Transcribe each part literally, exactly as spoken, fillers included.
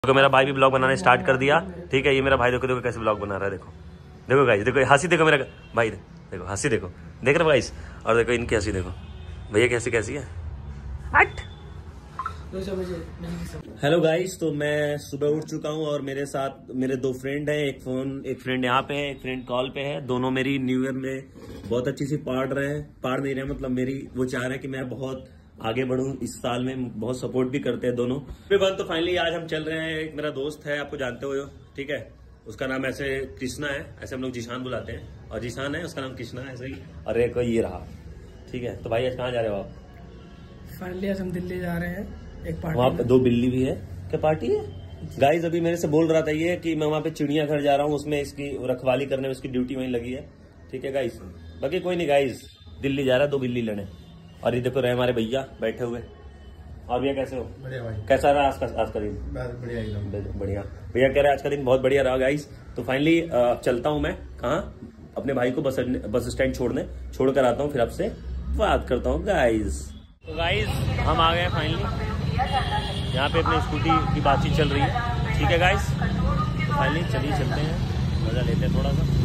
देखो मेरा भाई भी ब्लॉग बनाने स्टार्ट कर दिया। ठीक है, ये मेरा भाई देखो देखो कैसे ब्लॉग बना रहा है। देखो देखो गाइस, देखो हंसी देखो मेरा भाई, देखो हंसी देखो, देख रहे हो गाइस। और देखो इनकी हंसी देखो, भैया कैसी कैसी है। हट। हेलो गाइस, तो मैं सुबह उठ चुका हूँ और मेरे साथ मेरे दो फ्रेंड हैं। एक फोन एक फ्रेंड यहाँ पे है, एक फ्रेंड कॉल पे है। दोनों मेरी न्यू ईयर में बहुत अच्छी सी पाड़ रहे हैं, पाड़ नहीं रहे मतलब मेरी वो चाह रहे हैं कि मैं बहुत आगे बढ़ूं इस साल में, बहुत सपोर्ट भी करते हैं दोनों। तो फाइनली आज हम चल रहे हैं। एक मेरा दोस्त है, आपको जानते हो, ठीक है, उसका नाम ऐसे कृष्णा है, ऐसे हम लोग जीशान बुलाते हैं, और जीशान है उसका नाम कृष्णा है ऐसे ही। और एक ये रहा, ठीक है। तो भाई आज कहाँ जा रहे हो आप? फाइनली आज हम दिल्ली जा रहे हैं, एक पार्टी। वहाँ पे दो बिल्ली भी है, क्या पार्टी है गाइज? अभी मेरे से बोल रहा था ये कि मैं वहाँ पे चिड़ियाघर जा रहा हूँ, उसमें इसकी रखवाली करने में उसकी ड्यूटी वहीं लगी है। ठीक है गाइज, बाकी कोई नहीं गाइज, दिल्ली जा रहा है दो बिल्ली लेने। और ये देखो रहे हमारे भैया बैठे हुए। और भैया कैसे हो? बढ़िया भाई। कैसा रहा आज का आज का दिन? बढ़िया एकदम बढ़िया। भैया कह रहे हैं आज का दिन बहुत बढ़िया रहा गाइस। तो फाइनली चलता हूँ मैं कहाँ, अपने भाई को बस बस स्टैंड छोड़ने छोड़ कर आता हूँ, फिर आपसे बात करता हूँ गाइस। तो गाइस हम आ गए फाइनली, यहाँ पे अपनी स्कूटी की बातचीत चल रही है। ठीक है गाइस, तो फाइनली चलिए चलते हैं, मजा लेते हैं थोड़ा सा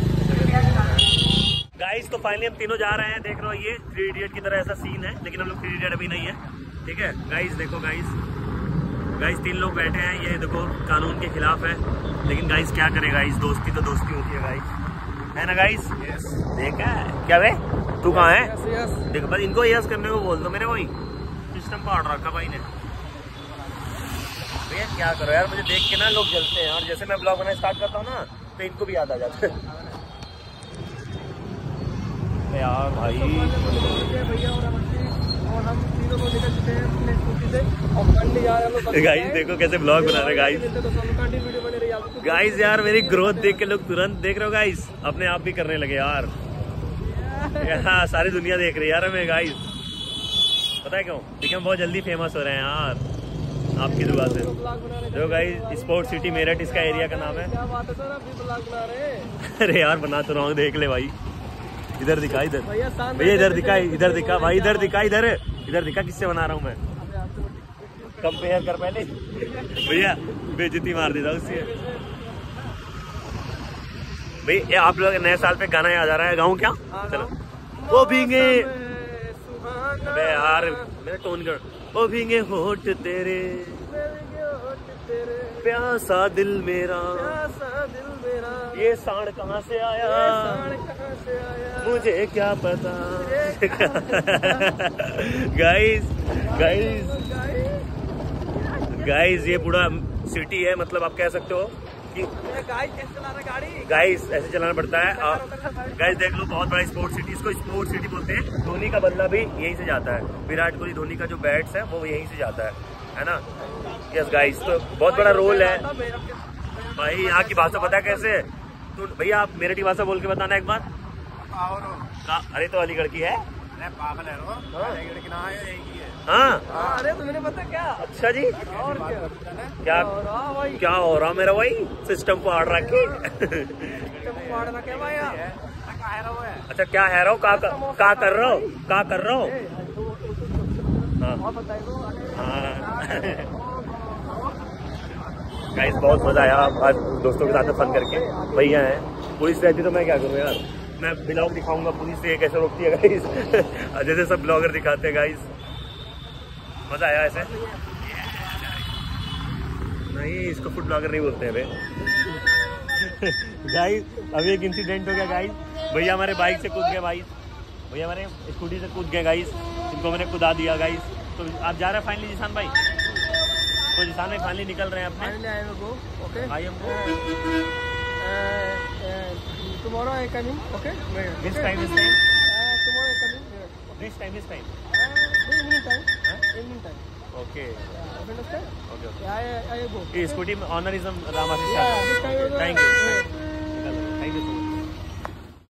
गाइस। तो फाइनली हम तीनों जा रहे हैं। देख रहे हो ये थ्री इडियट की तरह ऐसा सीन है, लेकिन हम लोग थ्री इडियट अभी नहीं है। ठीक है गाइस, देखो गाइस, गाइस तीन लोग बैठे हैं, ये देखो कानून के खिलाफ है, लेकिन गाइस क्या करे गाइस, दोस्ती तो दोस्ती होती है गाइस, है ना गाइस? yes. देखा है क्या वे, तू कहाँ है? yes, yes. देखो बस इनको यस करने को बोल दो, मेरे वही सिस्टम पाड़ रखा भाई ने। भैया क्या करो यार, मुझे देख के ना लोग जलते हैं, और जैसे मैं ब्लॉग बनाना स्टार्ट करता हूँ ना तो इनको भी याद आ जाता है यार भाई। भैया और हम तीनों को निकल चुके हैं अपने स्कूटी से और मंडी जा रहे हैं गाइस। देखो कैसे ब्लॉग बना रहे गाइस। गाइस यार मेरी ग्रोथ देख के लोग तुरंत, देख रहे हो गाइस, अपने आप भी करने लगे यार। यार सारी दुनिया देख रही है यार हमें गाइस, पता है क्यों? क्योंकि हम बहुत जल्दी फेमस हो रहे हैं यार आपकी दुआ से। देखो गाइस, स्पोर्ट सिटी मेरठ इसका एरिया का नाम है। क्या बात है सर, अभी ब्लॉग बना रहे हैं? अरे यार बना तो रहा हूँ, देख ले भाई, इधर दिखा, इधर भैया भैया इधर दिखा, इधर दिखा भाई, इधर दिखा, इधर इधर दिखा, किससे बना रहा हूँ मैं? कंपेयर कर पहले भैया, बेइज्जती मार देता उससे। भाई आप लोग नए साल पे गाना याद आ रहा है, गाऊं क्या? चलो। वो भीगे, अबे यार मेरा टोन कर, वो भीगे होठ तेरे, प्यासा दिल मेरा, ये सांड कहाँ से आया, मुझे क्या पता। गाइस गाइस गाइस ये पूरा सिटी है, मतलब आप कह सकते हो कि गाइस ऐसे चलाना पड़ता है। गाइस देख लो, बहुत बड़ा स्पोर्ट सिटी, इसको स्पोर्ट सिटी बोलते हैं। धोनी का बदला भी यहीं से जाता है, विराट कोहली धोनी का जो बैट्स है वो यहीं से जाता है, है ना? यस गाइस, तो बहुत बड़ा रोल है भाई। यहाँ की भाषा पता है कैसे? तो भैया आप मेरठी भाषा बोल के बताना एक बार। अरे तो अलीगढ़ की है। पागल है हाँ, अरे तुम्हें पता क्या? अच्छा जी, और क्या क्या हो रहा मेरा भाई, सिस्टम को आड़ रखी। अच्छा क्या है रहा हो, का का कर रहा हो, का कर रहा हो? गाइस बहुत मजा आया आज दोस्तों के साथ फन करके। भैया हैं, पुलिस रहती तो मैं क्या करूँ यार, मैं ब्लॉग दिखाऊंगा पुलिस से कैसे रोकती है गाइस। जैसे सब ब्लॉगर दिखाते हैं गाइस, मजा आया ऐसे। नहीं इसको फूड ब्लॉगर नहीं बोलते हैं बे। गाइस अभी एक इंसिडेंट हो गया गाइस, भैया हमारे बाइक से कूद गए भाई, भैया हमारे स्कूटी से कूद गए गाइस, इनको मैंने कुदा दिया गाइस। तो आप जा रहे हैं फाइनली जिसान भाई, तो जिसान भाई फाइनली निकल रहे हैं अपने भाई हमको। Tomorrow I coming, okay? This time is time. Uh, tomorrow I coming. Yeah. This time is time. Uh, evening time. Huh? Evening time. Okay. Yeah, you understand? Okay. Yeah, I I go. ये scooty में owner is Ramashish. Yeah, this time you go. Thank you, thank you so much.